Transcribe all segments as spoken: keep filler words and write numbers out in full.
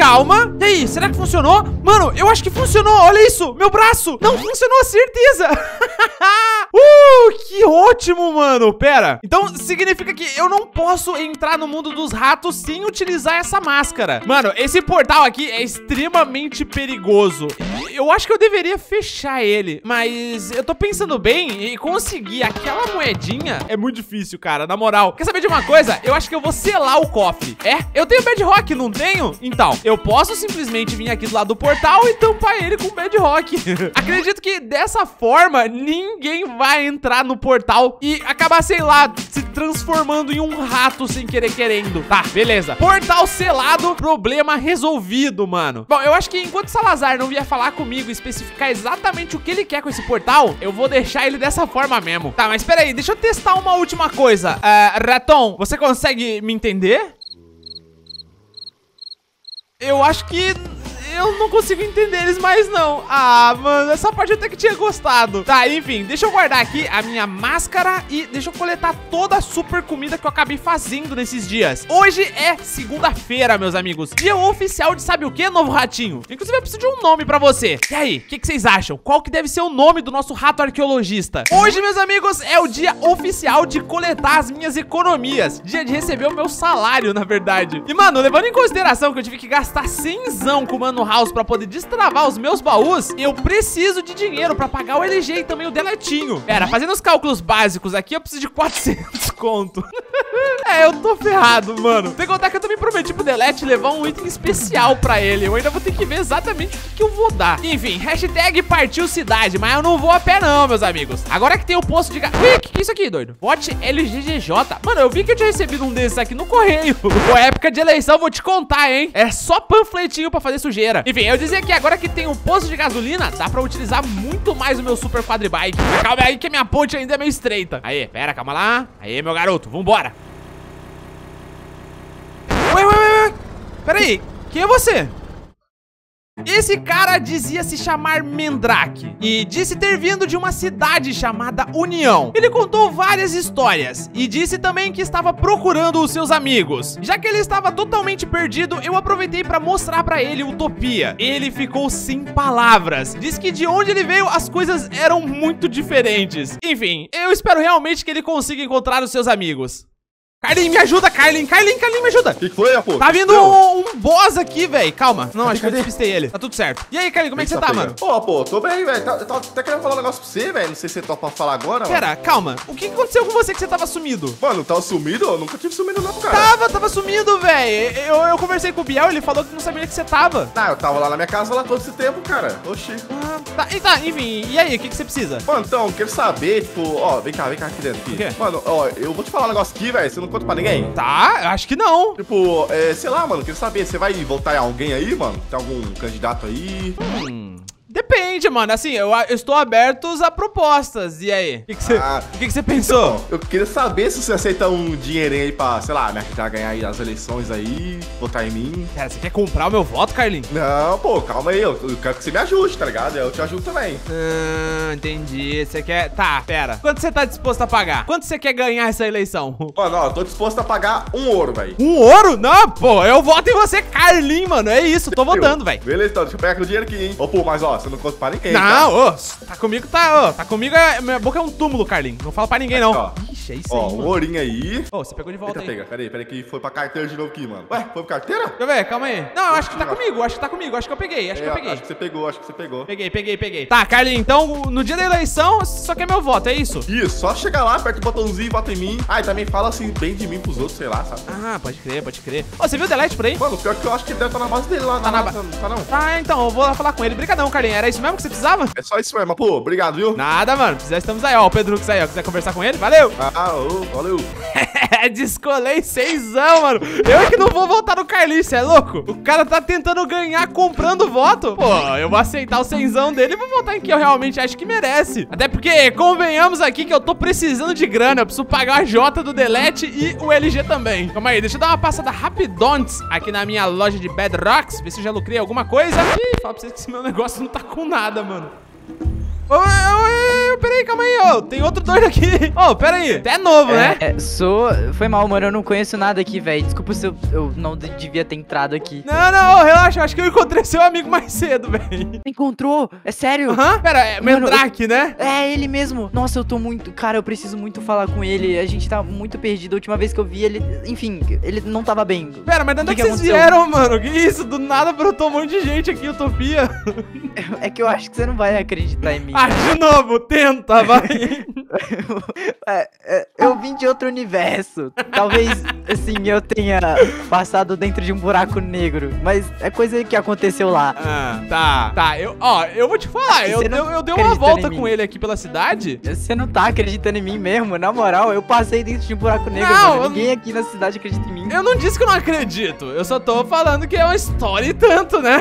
calma. E aí, será que funcionou? Mano, eu acho que funcionou. Olha isso, meu braço. Não funcionou, certeza. Uh, que ótimo, mano. Pera, então significa que eu não posso entrar no mundo dos ratos sem utilizar essa máscara. Mano, esse portal aqui é extremamente perigoso. Eu acho que eu deveria fechar ele, mas eu tô pensando bem e conseguir aquela moedinha é muito difícil, cara, na moral. Quer saber de uma coisa? Eu acho que eu vou selar o cofre. É? Eu tenho bedrock, não tenho? Então, eu posso simplesmente vir aqui do lado do portal e tampar ele com bedrock. Acredito que dessa forma ninguém vai entrar no portal e acabar, sei lá, se transformando em um rato sem querer querendo. Tá, beleza. Portal selado, problema resolvido, mano. Bom, eu acho que enquanto Salazar não vier falar comigo e especificar exatamente o que ele quer com esse portal, eu vou deixar ele dessa forma mesmo. Tá, mas peraí, deixa eu testar uma última coisa. Uh, Raton, você consegue me entender? Eu acho que eu não consigo entender eles mais não. Ah, mano, essa parte eu até que tinha gostado. Tá, enfim, deixa eu guardar aqui a minha máscara e deixa eu coletar toda a super comida que eu acabei fazendo nesses dias. Hoje é segunda-feira, meus amigos. Dia oficial de sabe o que, novo ratinho? Inclusive eu preciso de um nome pra você. E aí, o que, que vocês acham? Qual que deve ser o nome do nosso rato arqueologista? Hoje, meus amigos, é o dia oficial de coletar as minhas economias. Dia de receber o meu salário, na verdade. E, mano, levando em consideração que eu tive que gastar cenzão com o Mano House pra poder destravar os meus baús, eu preciso de dinheiro pra pagar o L G e também o deletinho. Pera, fazendo os cálculos básicos aqui, eu preciso de quatrocentos conto. É, eu tô ferrado, mano. Tem que contar que eu também prometi pro Delete levar um item especial pra ele. Eu ainda vou ter que ver exatamente o que, que eu vou dar. Enfim, hashtag partiu cidade, mas eu não vou a pé não, meus amigos. Agora que tem o posto de... Ui, o que, que é isso aqui, doido? Bot L G G J. Mano, eu vi que eu tinha recebido um desses aqui no correio. Pô, época de eleição, vou te contar, hein? É só panfletinho pra fazer sujeira. Enfim, eu dizia que agora que tem um posto de gasolina, dá pra utilizar muito mais o meu super quadribike. Mas calma aí que a minha ponte ainda é meio estreita. Aí, pera, calma lá. Aí, meu garoto, vambora. Ué, ué, ué, ué. Pera aí, quem é você? Esse cara dizia se chamar Mendrake e disse ter vindo de uma cidade chamada União. Ele contou várias histórias e disse também que estava procurando os seus amigos. Já que ele estava totalmente perdido, eu aproveitei para mostrar para ele Utopia. Ele ficou sem palavras. Diz que de onde ele veio as coisas eram muito diferentes. Enfim, eu espero realmente que ele consiga encontrar os seus amigos. Carlin, me ajuda, Carlin. Carlin, Carlin, me ajuda. O que foi, pô? Tá vindo um, um boss aqui, velho. Calma. Não, acho que eu despistei ele. Tá tudo certo. E aí, Carlin, como é que você tá, mano? Pô, pô, tô bem, velho. Tá, tá, até querendo falar um negócio pra você, velho. Não sei se você topa falar agora, mano. Pera, calma. O que aconteceu com você que você tava sumido? Mano, tava sumido? Eu nunca tive sumido não, cara. Tava, tava sumido, velho. Eu, eu conversei com o Biel, ele falou que não sabia que você tava. Ah, eu tava lá na minha casa lá todo esse tempo, cara. Oxi. Ah, tá, e tá, enfim. E aí, o que, que você precisa? Mano, então, quero saber, tipo, ó, vem cá, vem cá aqui dentro. Aqui. O quê? Mano, ó, eu vou te falar um negócio aqui, velho. Você não conta pra ninguém? Tá. Ah, acho que não. Tipo, é, sei lá, mano, quero saber, você vai votar em alguém aí, mano? Tem algum candidato aí? Hum... Depende, mano. Assim, eu, eu estou aberto a propostas. E aí? O que, que, você, ah, que, que você pensou? Então, eu queria saber se você aceita um dinheirinho aí pra, sei lá, me ajudar a ganhar aí as eleições aí, votar em mim. Cara, você quer comprar o meu voto, Carlin? Não, pô, calma aí. Eu, eu quero que você me ajude, tá ligado? Eu te ajudo também. Ah, entendi. Você quer... Tá, pera. Quanto você tá disposto a pagar? Quanto você quer ganhar essa eleição? Mano, ó, tô disposto a pagar um ouro, velho. Um ouro? Não, pô, eu voto em você, Carlin, mano. É isso, tô votando, velho. Beleza, então, deixa eu pegar aquele dinheiro aqui, hein. Ô, pô, mas ó, você não conta pra ninguém. Não, ô, tá comigo, tá, ô, tá comigo, é, minha boca é um túmulo, Carlin. Não fala pra ninguém, não. Ó, ixi, é isso ó, aí, um mano. ourinho aí. Ô, você pegou de volta Eita, aí. pega, peraí, peraí, que foi pra carteira de novo aqui, mano. Ué, foi pra carteira? Deixa eu ver, calma aí. Não, eu acho que tá comigo, acho que tá comigo, acho que eu peguei, acho é, que eu peguei. Acho que você pegou, acho que você pegou. Peguei, peguei, peguei. Tá, Carlin, então, no dia da eleição, você só quer meu voto, é isso? Isso, só chegar lá, aperta o botãozinho e vota em mim. Ah, e também fala assim, bem de mim pros outros, sei lá, sabe? Ah, pode crer, pode crer. Ô, você viu o Delete por aí? Mano, pior que eu acho que ele deve estar na base dele lá. Tá na base. Tá não? Ah, então, eu vou lá falar com ele. Brigadão, Carlin, era isso mesmo que você precisava? É só isso mesmo, pô, obrigado, viu? Nada, mano, precisar, estamos aí, ó, o Pedro que aí, ó, quiser conversar com ele, valeu! Ah, ô, valeu! Descolei seisão, mano. Eu é que não vou votar no Carlinhos, cê é louco? O cara tá tentando ganhar comprando voto. Pô, eu vou aceitar o seisão dele e vou votar em quem eu realmente acho que merece. Até porque, convenhamos aqui que eu tô precisando de grana. Eu preciso pagar a J do Delete e o L G também. Calma aí, deixa eu dar uma passada rapidontes aqui na minha loja de Bedrocks, ver se eu já lucrei alguma coisa. Ih, fala pra vocês que esse meu negócio não tá com nada, mano. Oi, oi, pera aí, calma aí, ó. Tem outro doido aqui. Ô, pera aí. Até é novo, É, né? é, sou... Foi mal, mano, eu não conheço nada aqui, velho. Desculpa se eu, eu não de- devia ter entrado aqui. Não, não, relaxa. Acho que eu encontrei seu amigo mais cedo, velho. Encontrou? É sério? Aham. Pera, é Mano, Mandrake, né? É ele mesmo. Nossa, eu tô muito... Cara, eu preciso muito falar com ele. A gente tá muito perdido. A última vez que eu vi ele... Enfim, ele não tava bem. Pera, mas de onde é Que que que vocês aconteceu? vieram, mano? Que isso? Do nada brotou um monte de gente aqui em Utopia. É que eu acho que você não vai acreditar em mim. Ah, de novo, tenta, vai. É, é, eu vim de outro universo. Talvez, assim, eu tenha passado dentro de um buraco negro. Mas é coisa que aconteceu lá. Ah, tá, tá. Eu, ó, eu vou te falar. Eu, Você não eu, eu dei uma acredita volta em mim? com ele aqui pela cidade. Você não tá acreditando em mim mesmo? Na moral, eu passei dentro de um buraco negro, Não, mano. eu- Ninguém aqui na cidade acredita em mim. Eu não disse que eu não acredito. Eu só tô falando que é uma história e tanto, né?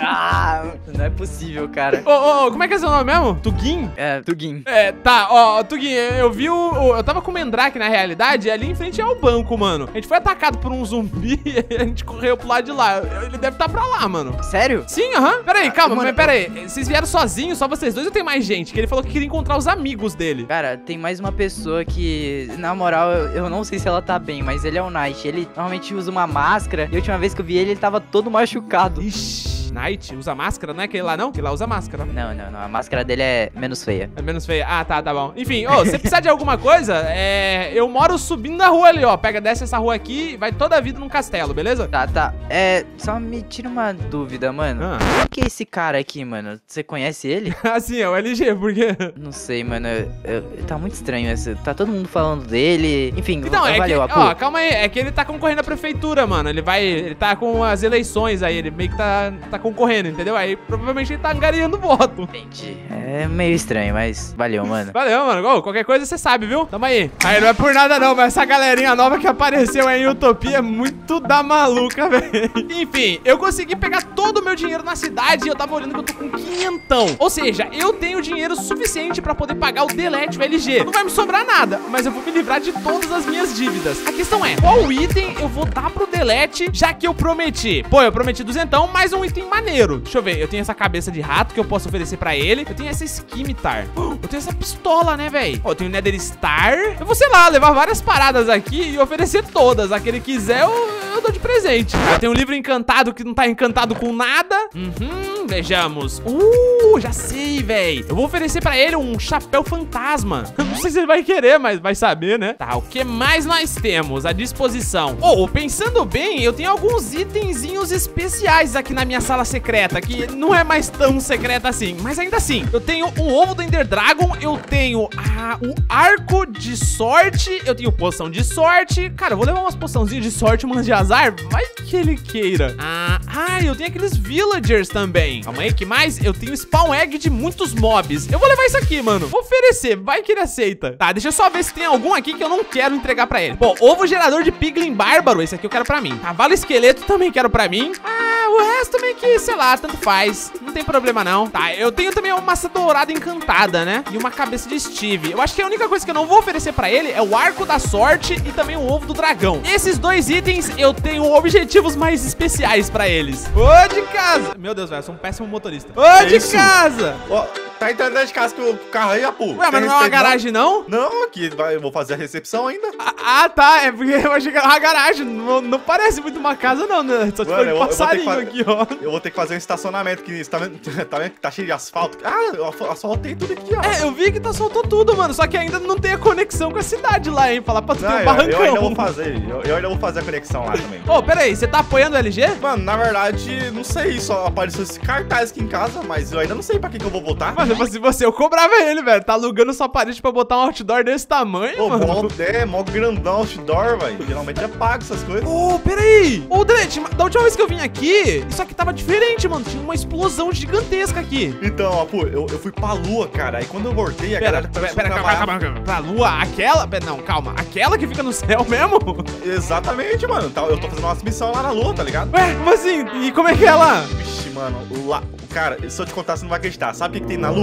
Ah, não é possível, cara. Ô, ô, ô, como é que é seu nome mesmo? Tuguin? É, Tugin. É, tá, ó, Tuguin, eu vi o, o- Eu tava com o Mandrake na realidade, e ali em frente é o banco, mano. A gente foi atacado por um zumbi e a gente correu pro lado de lá. Ele deve estar pra lá, mano. Sério? Sim, aham. Pera aí, calma, mano, mas pera aí. Vocês vieram sozinhos, só vocês dois ou tem mais gente? Que ele falou que queria encontrar os amigos dele. Cara, tem mais uma pessoa que, na moral, eu, eu não sei se ela tá bem, mas ele é o Knight. Ele normalmente usa uma máscara e a última vez que eu vi ele, ele tava todo machucado. Ixi, Knight usa máscara, não é aquele lá não? Aquele lá usa máscara. Não, não, não. A máscara dele é menos feia. É menos feia. Ah, tá, tá bom. Enfim, ô, se precisar de alguma coisa, é... eu moro subindo na rua ali, ó. Pega, desce essa rua aqui e vai toda a vida num castelo, beleza? Tá, tá. É, só me tira uma dúvida, mano. Ah. Quem que é esse cara aqui, mano? Você conhece ele? Assim, é o L G, porque... Não sei, mano. Eu- eu- tá muito estranho esse. Tá todo mundo falando dele. Enfim, Então, é valeu, que, Apu. ó, calma aí, é que ele tá concorrendo à prefeitura, mano. Ele vai, ele tá com as eleições aí, ele meio que tá, tá concorrendo, entendeu? Aí provavelmente ele tá angariando voto. Entendi. É meio estranho, mas valeu, mano. Valeu, mano. Ô, qualquer coisa você sabe, viu? Tamo aí. Aí não é por nada não, mas essa galerinha nova que apareceu aí em Utopia é muito da maluca, velho. Enfim, eu consegui pegar todo o meu dinheiro na cidade e eu tava olhando que eu tô com quinhentão. Ou seja, eu tenho dinheiro suficiente pra poder pagar o Delete, o L G. Não vai me sobrar nada, mas eu vou me livrar de todas as minhas dívidas. A questão é, qual item eu vou dar pro Delete, já que eu prometi? Pô, eu prometi duzentão, mais um item maneiro. Deixa eu ver, eu tenho essa cabeça de rato que eu posso oferecer pra ele. Eu tenho essa Skimitar. Eu tenho essa pistola, né, velho? Ó, eu tenho Nether Star. Eu vou, sei lá, levar várias paradas aqui e oferecer todas. Aquele que quiser, eu, eu dou de presente. Eu tenho um livro encantado que não tá encantado com nada. Uhum, vejamos. Uh, já sei, velho. Eu vou oferecer pra ele um chapéu fantasma. Não sei se ele vai querer, mas vai saber, né? Tá, o que mais nós temos à disposição? Oh, pensando bem, eu tenho alguns itenzinhos especiais aqui na minha sala secreta, que não é mais tão secreta assim, mas ainda assim, eu tenho o ovo do Ender Dragon, eu tenho ah, o arco de sorte, eu tenho poção de sorte. Cara, eu vou levar umas poçãozinhas de sorte, umas de azar, vai que ele queira. Ah, ah, eu tenho aqueles villagers também. Calma aí, que mais? Eu tenho spawn egg de muitos mobs. Eu vou levar isso aqui, mano. Vou oferecer, vai que ele aceita. Tá, deixa eu só ver se tem algum aqui que eu não quero entregar pra ele. Pô, ovo gerador de piglin bárbaro, esse aqui eu quero pra mim. Cavalo esqueleto também quero pra mim. Ah, o resto meio que, sei lá, tanto faz. Não tem problema não. Tá, eu tenho também uma massa dourada encantada, né? E uma cabeça de Steve. Eu acho que a única coisa que eu não vou oferecer pra ele é o arco da sorte e também o ovo do dragão. Esses dois itens eu tenho objetivos mais especiais pra eles. Ô de casa. Meu Deus, velho, eu sou um péssimo motorista. Ô de isso? casa. Ó, tá entrando dentro de casa com o carro aí, Apu. Ué, mas não é uma garagem não? Não, aqui vai, eu vou fazer a recepção ainda. Ah, ah, tá, é porque eu achei que era uma garagem. Não, não parece muito uma casa não, né? Só Mano, foi eu- um eu vou ter que passarinho fa- aqui, ó. Eu vou ter que fazer um estacionamento que tá vendo, tá vendo que tá cheio de asfalto. Ah, eu asf- asfaltei tudo aqui, ó. É, eu vi que tá soltou tudo, mano. Só que ainda não tem a conexão com a cidade lá, hein? Falar pra tu Não, ter um eu, barrancão. eu ainda vou fazer, eu, eu ainda vou fazer a conexão lá também. Ô, pera aí, você tá apoiando o L G? Mano, na verdade, não sei, só apareceu esse cartaz aqui em casa, mas eu ainda não sei pra que, que eu vou votar. Mano, se fosse você, eu cobrava ele, velho. Tá alugando sua parede pra botar um outdoor desse tamanho, Pô, mano. mó, é, mó grandão outdoor, velho. Geralmente é pago essas coisas. Ô, pera aí. Ô, Delete, da última vez que eu vim aqui, isso aqui tava diferente, mano. Tinha uma explosão gigantesca aqui. Então, ó, pô, eu, eu fui pra lua, cara. Aí quando eu voltei, a Pera, galera pera, começou pera, a calma, trabalhar. calma, calma. Pra lua, aquela... Pera, não, calma. Aquela que fica no céu mesmo? Exatamente, mano. Tá, eu tô fazendo umas missões lá na lua, tá ligado? Ué, como assim? E como é que é lá? Vixe, mano, lá, cara, se eu te contar, você não vai acreditar. Sabe o que, que tem na lua? Ah,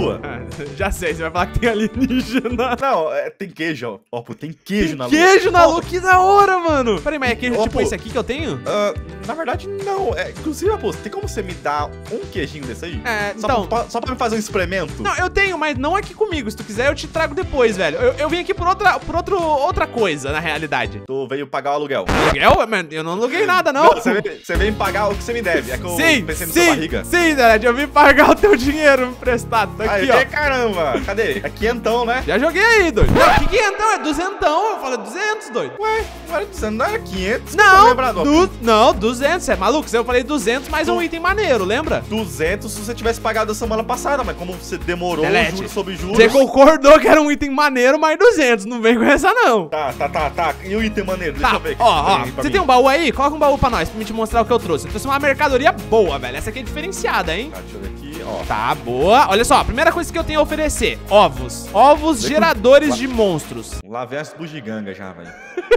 Já sei, você vai falar que tem alienígena. Não, é, tem queijo, ó. Ó, pô, tem queijo Tem na lua. queijo na lua, que da hora, mano. Peraí, mas é queijo Ô, tipo pô. esse aqui que eu tenho? Ah, na verdade, não. É, inclusive, pô, tem como você me dar um queijinho desse aí? É, Só, então... pra, só pra me fazer um experimento? Não, eu tenho, mas não aqui comigo. Se tu quiser, eu te trago depois, velho. Eu, eu vim aqui por outra, por outro, outra coisa, na realidade. Tu veio pagar o aluguel. Aluguel? Mano, eu não aluguei nada, não. Não, você, veio, você veio pagar o que você me deve. É que eu Sim, pensei na sim, sua barriga. sim, Dad, eu vim pagar o teu dinheiro emprestado. Tá aqui, Aí, ó. caramba. Cadê? É quinhentão, né? Já joguei aí, doido. Não, que quinhentão? É duzentão. Eu falo duzentos, doido. Ué, não era duzentos, não era quinhentos? Não, Lembrador. du não, duzentos, você é maluco? Eu falei duzentos mais um item maneiro, lembra? duzentos se você tivesse pagado a semana passada, mas como você demorou, Delete. juros sobre juros... Você concordou que era um item maneiro, mais duzentos. Não vem com essa, não. Tá, tá, tá, tá. E o item maneiro? Deixa Tá, eu ver. aqui. ó, ó, Aí, pra você mim. tem um baú aí? Coloca um baú pra nós, pra me te mostrar o que eu trouxe. Eu trouxe uma mercadoria boa, velho. Essa aqui é diferenciada, hein? Tá, deixa eu ver aqui, ó. Tá, boa. Olha só, a primeira coisa que eu tenho a oferecer: ovos. Ovos Vem com- geradores Lá- de monstros. Lá vem as bugigangas já, velho.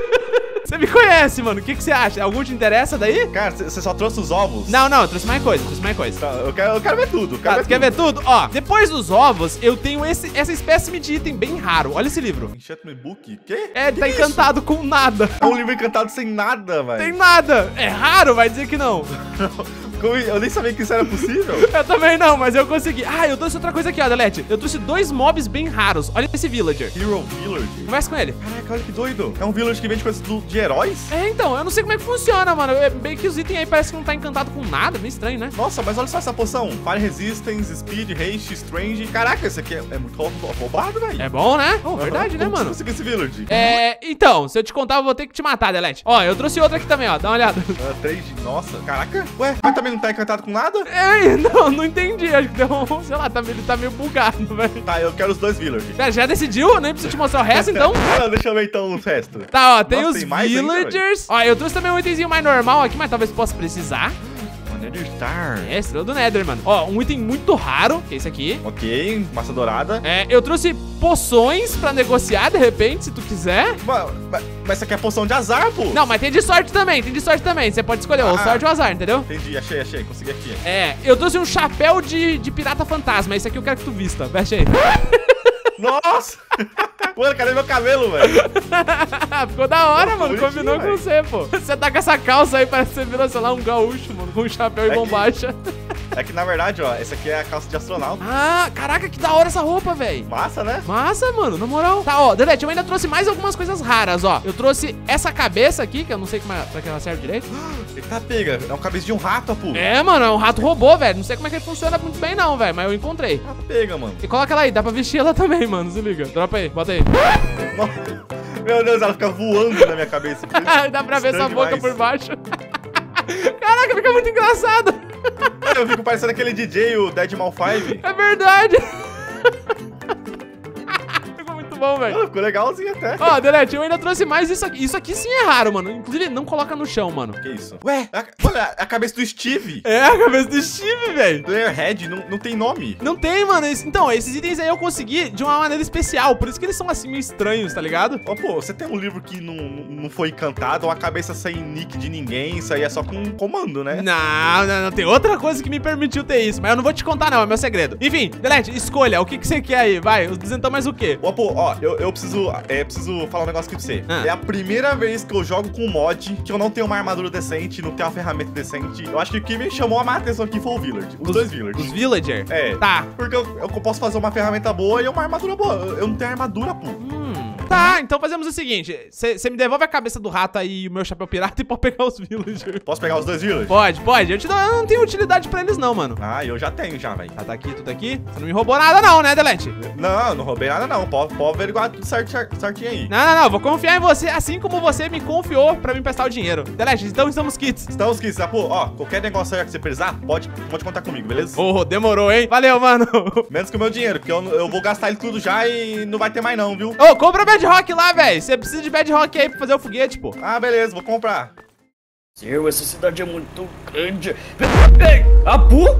Você me conhece, mano. O que, que você acha? Algum te interessa daí? Cara, você só trouxe os ovos? Não, não, eu trouxe mais coisa, trouxe mais coisa. Tá, eu quero, eu quero ver tudo. eu Quero Tá, ver tu quer ver tudo? Ó, depois dos ovos, eu tenho esse, essa espécime de item bem raro. Olha esse livro. Enchantment Book? Quê? É, ele Que tá isso? encantado com nada. É um livro encantado sem nada, velho. Tem nada. É raro, vai dizer que não. Como- Eu nem sabia que isso era possível. Eu também não, mas eu consegui. Ah, eu trouxe outra coisa aqui, ó, Delete. Eu trouxe dois mobs bem raros. Olha esse villager. Hero Village. Conversa com ele. Caraca, olha que doido. É um village que vende coisas do- de heróis? É, então, eu não sei como é que funciona, mano. É bem que os itens aí parece que não tá encantado com nada, meio estranho, né? Nossa, mas olha só essa poção. Fire Resistance, Speed, Haste, Strange. Caraca, esse aqui é, é muito rou- roubado, velho. É bom, né? Oh, verdade, né, Como mano? você conseguiu esse village? É, então, se eu te contar, eu vou ter que te matar, Delete. Ó, eu trouxe outra aqui também, ó. Dá uma olhada. Ah, três de... Nossa, caraca. Ué, mas também não tá encantado com nada? É, não, não entendi. Acho que deu um, sei lá, tá, ele tá meio bugado, velho. Tá, eu quero os dois village. Pera, já decidiu? Eu nem preciso te mostrar o resto, então? Não, deixa eu ver então o resto. Tá, ó, tem Nossa, os tem mais ainda, villagers. Ó, eu trouxe também um itemzinho mais normal aqui, mas talvez possa precisar. Nether Star. É, estrela do Nether, mano. Ó, um item muito raro, que é esse aqui. Ok, massa dourada. É, eu trouxe poções pra negociar, de repente, se tu quiser. Mas, mas, mas isso aqui é poção de azar, pô. Não, mas tem de sorte também, tem de sorte também. Você pode escolher ou Ah. sorte ou azar, entendeu? Entendi, achei, achei, consegui aqui. É, eu trouxe um chapéu de, de pirata fantasma. Esse aqui eu quero que tu vista. Veste aí. Nossa! Mano, cadê meu cabelo, velho? Ficou da hora, Pô, mano. bonitinho, Combinou com velho. você, pô. Você tá com essa calça aí, parece que você virou, sei lá, um gaúcho, mano. Com um chapéu É e que- bombacha. É que na verdade, ó, essa aqui é a calça de astronauta. Ah, caraca, que da hora essa roupa, velho. Massa, né? Massa, mano, na moral. Tá, ó, Delete, eu ainda trouxe mais algumas coisas raras, ó. Eu trouxe essa cabeça aqui, que eu não sei como é, pra que ela serve direito. Eita, pega. É um cabeça de um rato, pô. É, mano, é um rato robô, velho. Não sei como é que ele funciona muito bem, não, velho. Mas eu encontrei. Ah, pega, mano. E coloca ela aí, dá pra vestir ela também, mano. Se liga. Dropa aí, bota aí. Nossa. Meu Deus, ela fica voando na minha cabeça. Dá pra ver sua Estranho boca demais. por baixo. Caraca, fica muito engraçado. Eu fico parecendo aquele D J, o Dead Mal five. É verdade. Ficou muito bom, velho. Ah, ficou legalzinho até. Ó, Delete, eu ainda trouxe mais isso aqui. Isso aqui sim é raro, mano. Inclusive, não coloca no chão, mano. Que isso? Ué, a, olha, a cabeça do Steve. É a cabeça do Steve, velho. Player Head não, não tem nome. Não tem, mano. Esse- Então, esses itens aí eu consegui de uma maneira especial. Por isso que eles são assim meio estranhos, tá ligado? Ó, pô, você tem um livro que não, não foi encantado, uma cabeça sem nick de ninguém, isso aí é só com um comando, né? Não, não, não. Tem outra coisa que me permitiu ter isso. Mas eu não vou te contar, não. É meu segredo. Enfim, Delete, escolha. O que, que você quer aí? Vai, os duzentão mais o quê? Ó, pô, ó, eu, eu preciso, é, preciso falar um negócio aqui pra você. Ah. É a primeira vez que eu jogo com mod, que eu não tenho uma armadura decente, não tenho uma ferramenta decente. Eu acho que o que me chamou a minha atenção aqui foi o Village. Os, dois Village. Os Villager? É. Tá. Porque eu, eu posso fazer uma ferramenta boa e uma armadura boa. Eu, eu não tenho armadura, pô. Hum. Tá, então fazemos o seguinte. Você me devolve a cabeça do rato aí e o meu chapéu pirata e pode pegar os Villager. Posso pegar os dois Village? Pode, pode. Eu, te dou, eu não tenho utilidade pra eles, não, mano. Ah, eu já tenho já, velho. Tá, tá aqui, tudo aqui. Você não me roubou nada, não, né, Delete? Não, não roubei nada não. Pode, pode averiguar tudo certo, certinho aí. Não, não, não. Vou confiar em você, assim como você me confiou pra me emprestar o dinheiro. Delete, então estamos kits. Então, os kits, pô, ó, qualquer negócio aí que você precisar, pode, pode contar comigo, beleza? Oh, demorou, hein? Valeu, mano. Menos que o meu dinheiro, porque eu, eu vou gastar ele tudo já e não vai ter mais não, viu? Ô, oh, compra Bedrock lá, velho. Você precisa de Bedrock aí pra fazer o foguete, pô. Ah, beleza, vou comprar. Seu, essa cidade é muito grande. Apu!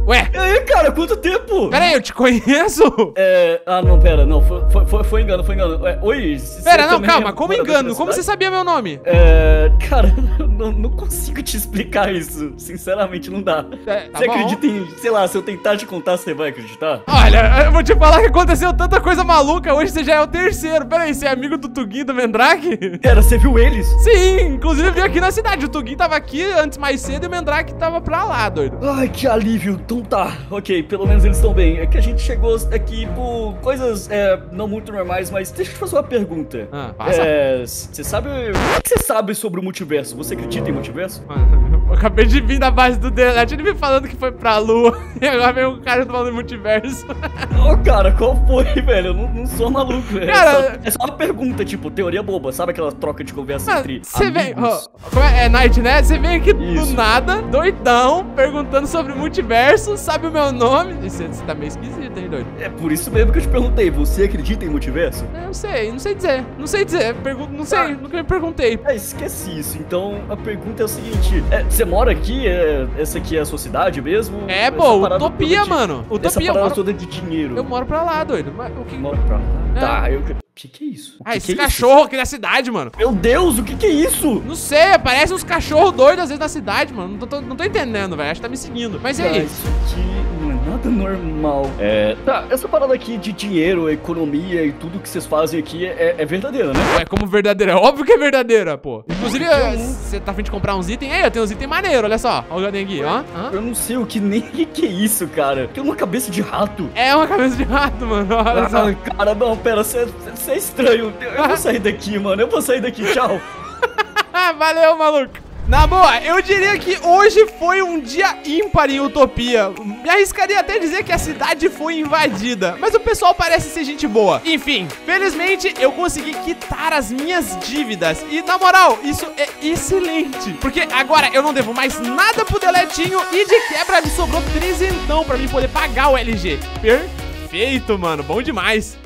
Ué, E aí, cara, quanto tempo? pera aí, eu te conheço? É... Ah, não, pera, não, foi, foi, foi, foi engano, foi engano. É, oi, você Pera, não, também calma, é como morador engano? da Como você cidade? sabia meu nome? É... Cara, eu não, não consigo te explicar isso. Sinceramente, não dá. É, tá você bom. acredita em... Sei lá, se eu tentar te contar, você vai acreditar? Olha, eu vou te falar que aconteceu tanta coisa maluca. Hoje você já é o terceiro. Pera aí, você é amigo do Tugin do Mandrake? Pera, você viu eles? Sim, inclusive eu vim aqui na cidade. O Tugin tava aqui antes mais cedo e o Mandrake tava pra lá, doido. Ai, que alívio. Então tá. Ok, pelo menos eles estão bem. É que a gente chegou aqui por coisas é, não muito normais, mas deixa eu te fazer uma pergunta. Ah, passa. É, você sabe... O que você sabe sobre o multiverso? Você acredita em multiverso? Mano, eu acabei de vir da base do Delete, ele me falando que foi pra lua. E agora vem um cara falando de multiverso. Ô, cara, qual foi, velho? Eu não, não sou maluco. É, Cara- só, é só uma pergunta, tipo, teoria boba. Sabe aquela troca de conversa entre Você vem. amigos? ó, como é, é Night, né? Você vem aqui do Isso. nada, doidão, perguntando sobre multiverso, sabe o meu nome? Você tá meio esquisito, hein, doido? É por isso mesmo que eu te perguntei. Você acredita em multiverso? Eu não sei, não sei dizer. Não sei dizer. Pergun não sei, Ah. nunca me perguntei. É, esqueci isso. Então, a pergunta é o seguinte. É, você mora aqui? É, essa aqui é a sua cidade mesmo? É, Essa pô, parada utopia, toda de- mano. Essa Utopia, eu parada moro, toda de dinheiro. eu moro pra lá, doido. Mas o que. Moro pra lá. É. Tá, eu... O que que é isso? O Ah, que esses que é isso? cachorros aqui da cidade, mano. Meu Deus, o que que é isso? Não sei, aparecem uns cachorros doidos às vezes na cidade, mano. Não tô, tô- não tô entendendo, velho. Acho que tá me seguindo. Mas e Tá, aí? isso aqui não é nada normal. É, tá, essa parada aqui de dinheiro, economia e tudo que vocês fazem aqui é, é verdadeira, né? É como verdadeira. É óbvio que é verdadeira, pô. Inclusive, você tá a fim de comprar uns itens? Aí, eu tenho uns itens maneiros, olha só. Olha o Gaden aqui, ó. Hã? Eu não sei o que nem que, que é isso, cara. Tem uma cabeça de rato. É uma cabeça de rato, mano. Olha só. Ah, cara, não, pera, você é estranho. Eu vou sair daqui, mano. Eu vou sair daqui, tchau. Valeu, maluco. Na boa, eu diria que hoje foi um dia ímpar em Utopia. Me arriscaria até dizer que a cidade foi invadida, mas o pessoal parece ser gente boa. Enfim, felizmente eu consegui quitar as minhas dívidas. E na moral, isso é excelente, porque agora eu não devo mais nada pro Deletinho e de quebra me sobrou trezentão pra mim poder pagar o L G. Perfeito, mano, bom demais.